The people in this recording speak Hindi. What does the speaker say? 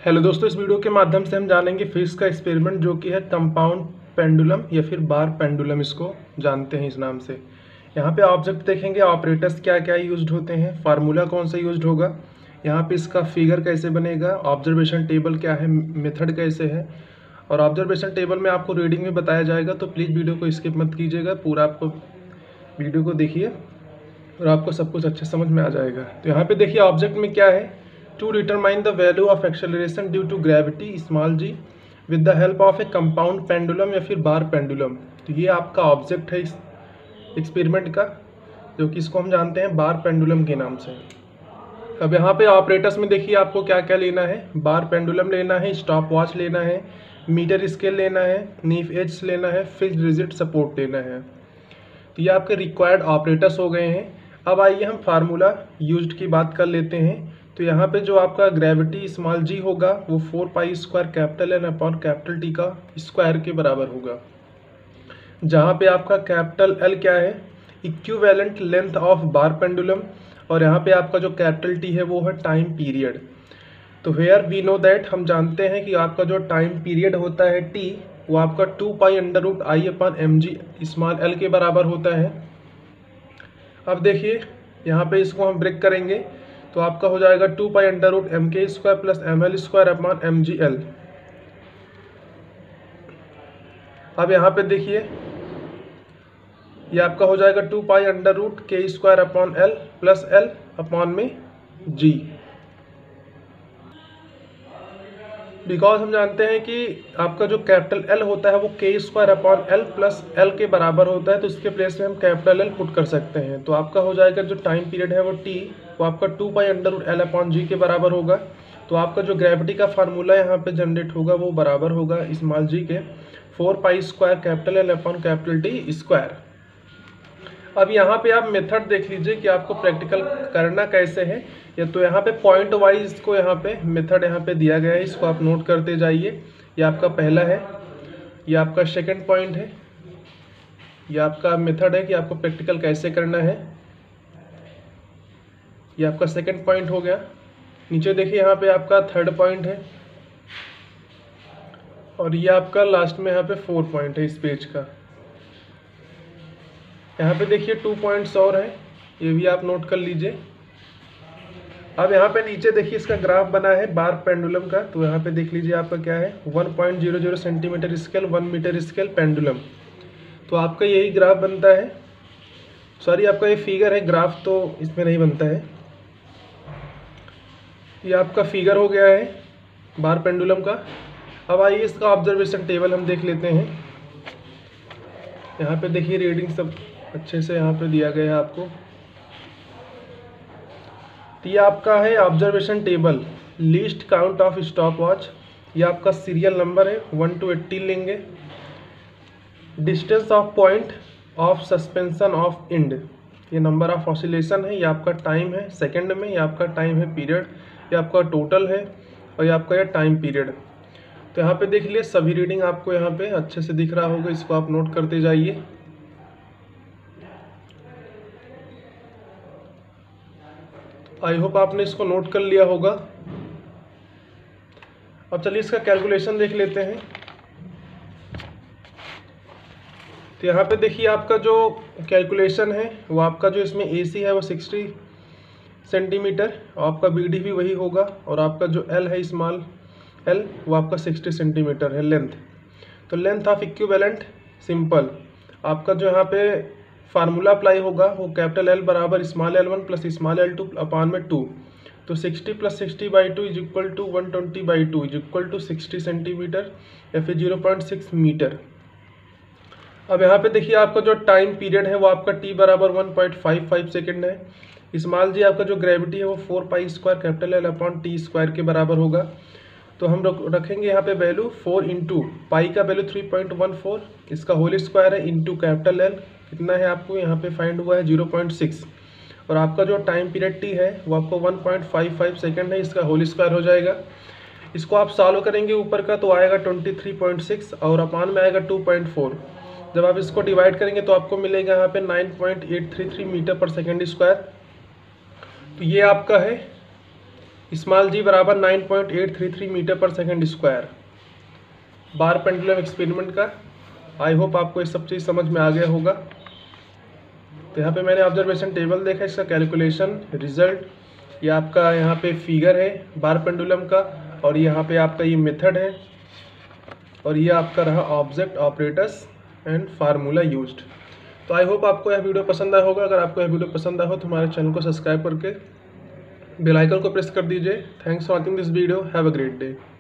हेलो दोस्तों, इस वीडियो के माध्यम से हम जानेंगे फिजिक्स का एक्सपेरिमेंट जो कि है कंपाउंड पेंडुलम या फिर बार पेंडुलम, इसको जानते हैं इस नाम से। यहाँ पे ऑब्जेक्ट देखेंगे, ऑपरेटर्स क्या क्या यूज्ड होते हैं, फार्मूला कौन सा यूज्ड होगा, यहाँ पे इसका फिगर कैसे बनेगा, ऑब्जर्वेशन टेबल क्या है, मेथड कैसे है। और ऑब्जर्वेशन टेबल में आपको रीडिंग में बताया जाएगा, तो प्लीज़ वीडियो को स्किप मत कीजिएगा, पूरा आपको वीडियो को देखिए और आपको सब कुछ अच्छे समझ में आ जाएगा। तो यहाँ पे देखिए ऑब्जेक्ट में क्या है, to determine the value of acceleration due to gravity small G with the help of a compound pendulum या फिर बार पेंडुलम। तो ये आपका ऑब्जेक्ट है इस एक्सपेरिमेंट का, जो कि इसको हम जानते हैं बार पेंडुलम के नाम से। अब यहाँ पे ऑपरेटर्स में देखिए आपको क्या क्या लेना है, बार पेंडुलम लेना है, स्टॉप वॉच लेना है, मीटर स्केल लेना है, नीफ एज लेना है, फिक्स्ड रिजिड सपोर्ट लेना है। तो ये आपके रिक्वायर्ड ऑपरेटर्स हो गए हैं। अब आइए हम फार्मूला यूज्ड की बात कर लेते हैं। तो यहाँ पे जो आपका ग्रेविटी स्मॉल जी होगा वो 4 pi square capital N upon capital T का स्क्वायर के बराबर होगा, जहाँ पे आपका कैपिटल एल क्या है, equivalent length of bar pendulum, और यहाँ पे आपका जो कैपिटल टी है वो है टाइम पीरियड। तो हेयर वी नो दैट, हम जानते हैं कि आपका जो टाइम पीरियड होता है टी, वो आपका 2 pi under root I upon M G small L के बराबर होता है। अब देखिए यहाँ पे इसको हम ब्रेक करेंगे तो आपका हो जाएगा 2 pi under root M K square plus M L square upon M G L. अब यहाँ पे देखिए ये आपका हो जाएगा 2 pi under root K square upon L plus L upon में जी। बिकॉज हम जानते हैं कि आपका जो कैपिटल एल होता है वो K square upon L plus L के बराबर होता है, तो इसके प्लेस में हम कैपिटल एल पुट कर सकते हैं। तो आपका हो जाएगा जो टाइम पीरियड है वो टी, वो आपका 2 pi under root L upon G के बराबर होगा। तो आपका जो ग्रेविटी का फार्मूला यहाँ पे जनरेट होगा वो बराबर होगा स्मॉल जी के 4 pi square capital L upon capital T square. अब यहाँ पे आप मेथड देख लीजिए कि आपको प्रैक्टिकल करना कैसे है, या तो यहाँ पे पॉइंट वाइज इसको यहाँ पे मेथड यहाँ पे दिया गया है, इसको आप नोट करते जाइए। ये आपका पहला है, ये आपका सेकंड पॉइंट है, ये आपका मेथड है कि आपको प्रैक्टिकल कैसे करना है। ये आपका सेकंड पॉइंट हो गया। नीचे देखिए यहाँ पे आपका थर्ड पॉइंट है, और ये आपका लास्ट में यहाँ पे 4 पॉइंट है इस पेज का। यहाँ पे देखिए 2 पॉइंट्स और हैं, ये भी आप नोट कर लीजिए। अब यहाँ पे नीचे देखिए इसका ग्राफ बना है बार पेंडुलम का, तो यहाँ पे देख लीजिए आपका क्या है 1.00 centimetre scale 1 metre scale pendulum. तो आपका यही ग्राफ बनता है, सॉरी आपका ये फिगर है, ग्राफ तो इसमें नहीं बनता है। ये आपका फिगर हो गया है बार पेंडुलम का। अब आइए इसका ऑब्जर्वेशन टेबल हम देख लेते हैं। यहाँ पे देखिए रीडिंग सब अच्छे से यहाँ पे दिया गया है आपको। तो ये आपका है observation table, least count of stopwatch, ये आपका सीरियल नंबर है 1 to 18 लेंगे। Distance of point of suspension of end, ये नंबर ऑफ ऑसिलेशन है, ये आपका टाइम है सेकंड में, ये आपका टाइम है पीरियड, ये आपका टोटल है, और ये आपका ये टाइम पीरियड। तो यहाँ पे देख लीजिए सभी रीडिंग आपको यहाँ पे अच्छे से दिख रहा होगा, इसको आप नोट करते जाइए। आई होप आपने इसको नोट कर लिया होगा। अब चलिए इसका कैलकुलेशन देख लेते हैं। तो यहाँ पे देखिए आपका जो कैलकुलेशन है वो आपका जो इसमें AC है वो 60 सेंटीमीटर, आपका BD भी वही होगा, और आपका जो L है स्मॉल L वो आपका 60 सेंटीमीटर है लेंथ। तो लेंथ ऑफ इक्विवेलेंट सिंपल, आपका जो यहाँ पे फार्मूला अप्लाई होगा वो कैपिटल L बराबर small L1 plus small L2 upon में 2। तो 60 plus 60/2 is equal to 120/2 is equal to 60 centimetre या फिर 0.6 मीटर। अब यहाँ पे देखिए आपका जो टाइम पीरियड है वो आपका T बराबर 1.55 सेकेंड है। स्मॉल जी आपका जो ग्रेविटी है वो 4 pi square capital L upon T square के बराबर होगा। तो हम रखेंगे यहाँ पे वैल्यू 4 इंटू पाई का वैल्यू 3.14, इसका होल स्क्वायर है इंटू कैपिटल L कितना है आपको यहाँ पे फाइंड हुआ है 0.6, और आपका जो टाइम पीरियड T है वो आपको 1.55 सेकेंड है, इसका होल स्क्वायर हो जाएगा। इसको आप सॉल्व करेंगे ऊपर का तो आएगा 23.6 और अपान में आएगा 2.4। जब आप इसको डिवाइड करेंगे तो आपको मिलेगा यहाँ पे 9.833 मीटर पर सेकेंड स्क्वायर। तो ये आपका है स्मॉल जी बराबर 9.833 metre per second square, bar pendulum experiment का। आई होप आपको ये सब चीज़ समझ में आ गया होगा। तो यहाँ पे मैंने ऑब्जर्वेशन टेबल देखा, इसका कैलकुलेशन रिजल्ट, ये आपका यहाँ पे फिगर है बार पेंडुलम का, और यहाँ पे आपका ये मेथड है, और ये आपका रहा object, operators and formula used. तो आई होप आपको यह वीडियो पसंद आया होगा। अगर आपको यह वीडियो पसंद आया हो तो हमारे चैनल को सब्सक्राइब करके बेल आइकन को प्रेस कर दीजिए। Thanks for watching this video, have a great day.